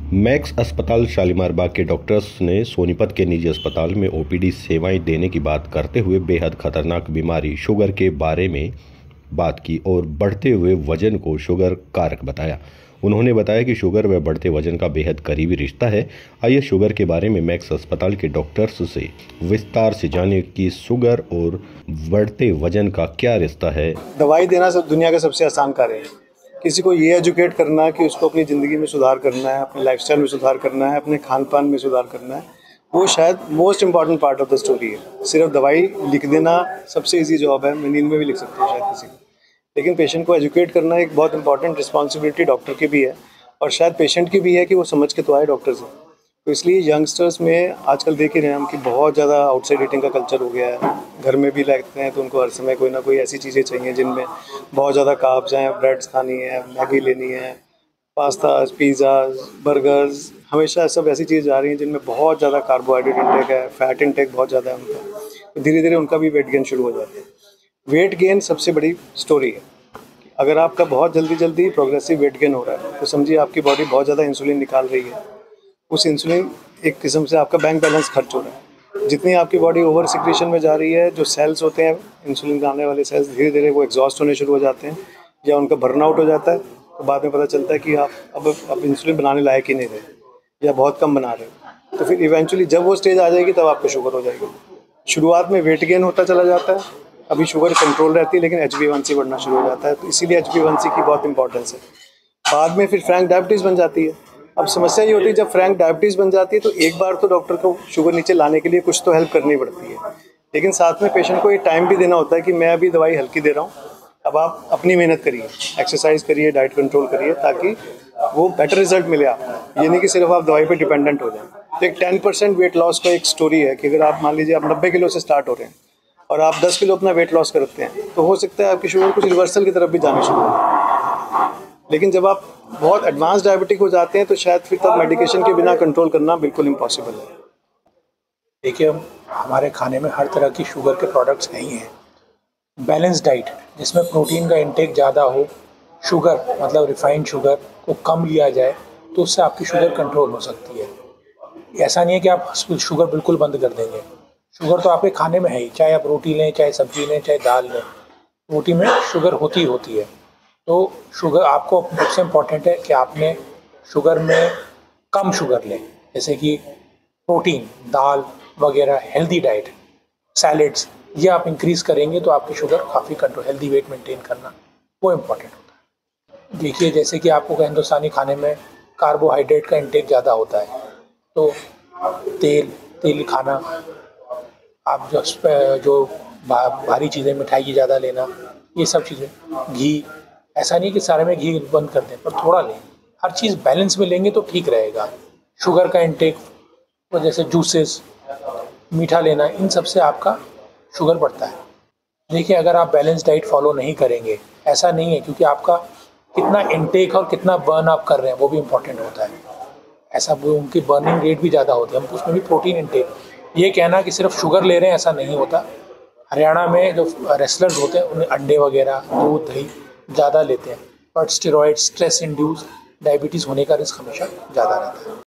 Max अस्पताल शालीमार बाग के doctors ने सोनीपत के निजी अस्पताल में ओपीडी सेवाएं देने की बात करते हुए बेहद खतरनाक बीमारी शुगर के बारे में बात की और बढ़ते हुए वजन को शुगर कारक बताया। उन्होंने बताया कि शुगर व बढ़ते वजन का बेहद करीबी रिश्ता है। आइए शुगर के बारे में मैक्स अस्पताल के डॉक्टर्स से विस्तार से जाने कि शुगर और बढ़ते वजन का क्या रिश्ता है। दवाई देना सब दुनिया का सबसे आसान कार्य है। किसी को ये एजुकेट करना है कि उसको अपनी ज़िंदगी में सुधार करना है, अपने लाइफस्टाइल में सुधार करना है, अपने खान पान में सुधार करना है, वो शायद most important part of the story है। सिर्फ दवाई लिख देना सबसे इजी जॉब है, मैं नींद में भी लिख सकता हूँ शायद किसी को, लेकिन पेशेंट को एजुकेट करना एक बहुत इंपॉर्टेंट रिस्पॉन्सिबिलिटी डॉक्टर की भी है और शायद पेशेंट की भी है कि वो समझ के तो आए डॉक्टर से। तो इसलिए यंगस्टर्स में आजकल देख ही रहे हैं हम कि बहुत ज़्यादा आउटसाइड ईटिंग का कल्चर हो गया है। घर में भी लगते हैं तो उनको हर समय कोई ना कोई ऐसी चीज़ें चाहिए जिनमें बहुत ज़्यादा कार्ब्स हैं, ब्रेड्स खानी है, मैगी लेनी है, पास्ताज, पिज़्ज़ाज, बर्गर्स, हमेशा सब ऐसी चीज़ें आ रही हैं जिनमें बहुत ज़्यादा कार्बोहाइड्रेट इंटेक है, फैट इंटेक बहुत ज़्यादा है उनका। तो धीरे धीरे उनका भी वेट गेन शुरू हो जाता है। वेट गेन सबसे बड़ी स्टोरी है। अगर आपका बहुत जल्दी प्रोग्रेसिव वेट गेन हो रहा है तो समझिए आपकी बॉडी बहुत ज़्यादा इंसुलिन निकाल रही है। उस इंसुलिन एक किस्म से आपका बैंक बैलेंस खर्च हो रहा है। जितनी आपकी बॉडी ओवर सिक्रेशन में जा रही है, जो सेल्स होते हैं इंसुलिन बनाने वाले सेल्स, धीरे धीरे वो एग्जॉस्ट होने शुरू हो जाते हैं या उनका बर्नआउट हो जाता है। तो बाद में पता चलता है कि आप अब इंसुलिन बनाने लायक ही नहीं रहे या बहुत कम बना रहे हो। तो फिर इवेंचुअली जब वो स्टेज आ जाएगी तब आपको शुगर हो जाएगी। शुरुआत में वेट गेन होता चला जाता है, अभी शुगर कंट्रोल रहती है, लेकिन HbA1c बढ़ना शुरू हो जाता है। तो इसीलिए HbA1c की बहुत इंपॉर्टेंस है। बाद में फिर फ्रैंक डायबिटीज़ बन जाती है। अब समस्या ये होती है जब फ्रैंक डायबिटीज़ बन जाती है तो एक बार तो डॉक्टर को शुगर नीचे लाने के लिए कुछ तो हेल्प करनी पड़ती है, लेकिन साथ में पेशेंट को ये टाइम भी देना होता है कि मैं अभी दवाई हल्की दे रहा हूँ, अब आप अपनी मेहनत करिए, एक्सरसाइज करिए, डाइट कंट्रोल करिए, ताकि वो बेटर रिजल्ट मिले आपको। ये नहीं कि सिर्फ आप दवाई पर डिपेंडेंट हो जाएं। तो एक 10% वेट लॉस का एक स्टोरी है कि अगर आप मान लीजिए आप 90 किलो से स्टार्ट हो रहे हैं और आप 10 किलो अपना वेट लॉस करते हैं तो हो सकता है आपकी शुगर कुछ रिवर्सल की तरफ भी जाना शुरू हो। लेकिन जब आप बहुत एडवांस डायबिटिक हो जाते हैं तो शायद फिर तब मेडिकेशन के बिना कंट्रोल करना बिल्कुल इम्पॉसिबल है। देखिए, हमारे खाने में हर तरह की शुगर के प्रोडक्ट्स नहीं हैं। बैलेंस डाइट जिसमें प्रोटीन का इंटेक ज़्यादा हो, शुगर मतलब रिफाइंड शुगर को कम लिया जाए तो उससे आपकी शुगर कंट्रोल हो सकती है। ऐसा नहीं है कि आप शुगर बिल्कुल बंद कर देंगे। शुगर तो आपके खाने में है ही, चाहे आप रोटी लें, चाहे सब्जी लें, चाहे दाल लें, रोटी में शुगर होती है। तो शुगर आपको सबसे इम्पॉर्टेंट है कि आपने शुगर में कम शुगर लें, जैसे कि प्रोटीन, दाल वगैरह, हेल्दी डाइट, सैलेड्स, ये आप इंक्रीज़ करेंगे तो आपकी शुगर काफ़ी कंट्रोल, हेल्दी वेट मेंटेन करना वो इम्पॉर्टेंट होता है। देखिए, जैसे कि आपको हिंदुस्तानी खाने में कार्बोहाइड्रेट का इंटेक ज़्यादा होता है, तो तेल खाना, आप जो भारी चीज़ें, मिठाई ज़्यादा लेना, ये सब चीज़ें, घी, ऐसा नहीं कि सारे में घी बंद कर दें, पर थोड़ा लें। हर चीज़ बैलेंस में लेंगे तो ठीक रहेगा। शुगर का इंटेक, जैसे जूसेस, मीठा लेना, इन सब से आपका शुगर बढ़ता है। देखिए, अगर आप बैलेंस डाइट फॉलो नहीं करेंगे, ऐसा नहीं है, क्योंकि आपका कितना इंटेक और कितना बर्न आप कर रहे हैं वो भी इम्पोर्टेंट होता है। ऐसा उनकी बर्निंग रेट भी ज़्यादा होती है, हम उसमें भी प्रोटीन इंटेक। ये कहना कि सिर्फ शुगर ले रहे हैं, ऐसा नहीं होता। हरियाणा में जो रेसलर्स होते हैं उन्हें अंडे वगैरह, दूध, दही ज़्यादा लेते हैं, but steroid, stress induce diabetes होने का रिस्क हमेशा ज़्यादा रहता है।